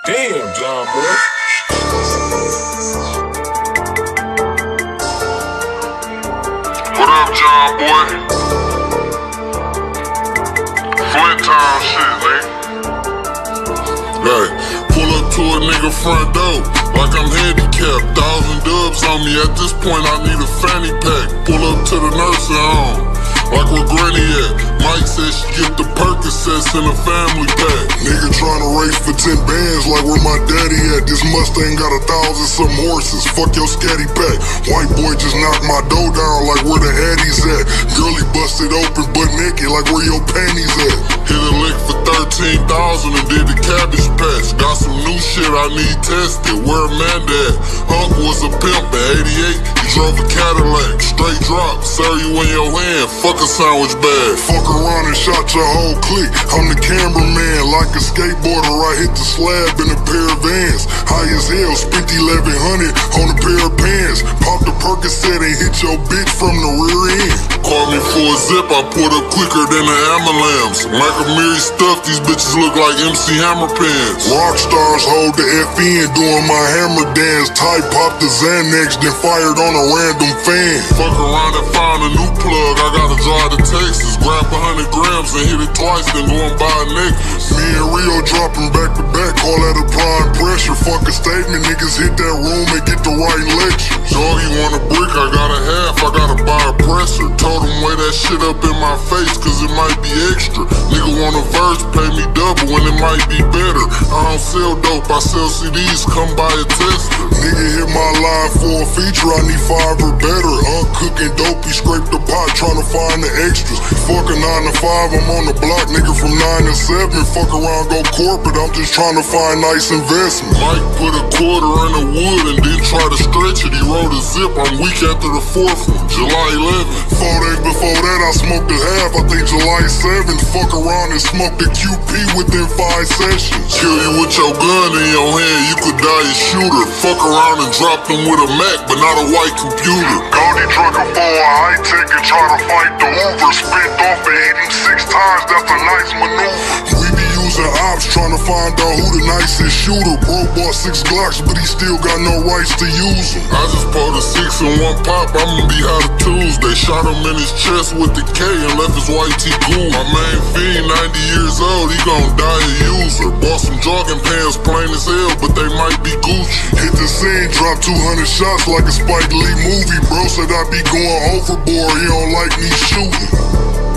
Damn, John boy. What up, John boy? Flint town shit, man. Hey, pull up to a nigga front door like I'm handicapped. 1,000 dubs on me. At this point, I need a fanny pack. Pull up to the nursing home like where Granny at. Mike said she get the Percocets in a family pack. Nigga tryna race for 10 bands like where my daddy at. This Mustang got 1,000 some horses. Fuck your scatty pack. White boy just knocked my dough down like where the Addies at. Girlie busted open butt naked like where your panties at. Hit a lick for 13,000 and did the cabbage patch. Got some new shit I need tested. Where Amanda at? Unc was a pimp at 88. He drove a Cadillac. Straight drop. Serve you in your hand. Fuck a sandwich bag. Fuck around and shot your whole clique. I'm the cameraman. Like a skateboarder, I hit the slab in a pair of Vans. High as hell, spent 1,100 on a pair of pants. Popped a Percocet and hit your bitch from the rear end. Call me for a zip, I put up quicker than the Amalams. Michael Mary stuff, these bitches look like MC Hammer pants. Rockstars hold the FN, doing my hammer dance. Type popped the Xanax, then fired on a random fan. Fuck around and found a new plug, I gotta drive to Texas. Grab 100 grams and hit it twice, then go and buy a necklace. Me and Rio dropping back to back, call that a prime pressure. Fuck a statement, niggas hit that room and get the right lecture. Doggy want a brick, I got a half, I gotta buy a presser. Told him weigh that shit up in my face, cause it might be extra. Nigga want a verse, pay me double when it might be better. I don't sell dope, I sell CDs, come buy a tester. Nigga hit my line for a feature, I need 5 or better. Cooking dope, he scraped the pot, tryna find the extras. Fuck a 9 to 5, I'm on the block, nigga from 9 to 7. Fuck around, go corporate, I'm just tryna find nice investment. Mike put a quarter in the wood and then try to stretch it. He wrote a zip, I'm weak after the 4th one, July 11th. 4 days before that, I smoked a half, I think July 7th. Fuck around and smoked a QP within 5 sessions. Kill you with your gun in your hand, you could die a shooter. Fuck around and drop them with a Mac, but not a white computer. Goldie drug a for a high tech and try to fight the Uber. Spent off and hit him 6 times, that's a nice maneuver. We be using ops trying to find out who the nicest shooter. Bro bought 6 Glocks, but he still got no rights to use them. I just pulled a 6 in one pop, I'ma be out of Tuesday. Shot him in his chest with the K and left his white tee cool. My main fiend, 90 years old, he gon' die a user. Bought some jogging pants, plain as hell, but they might be Gucci. Hit the scene, dropped 200 shots like a Spike Lee movie. Bro said I be going overboard, he don't like me shooting.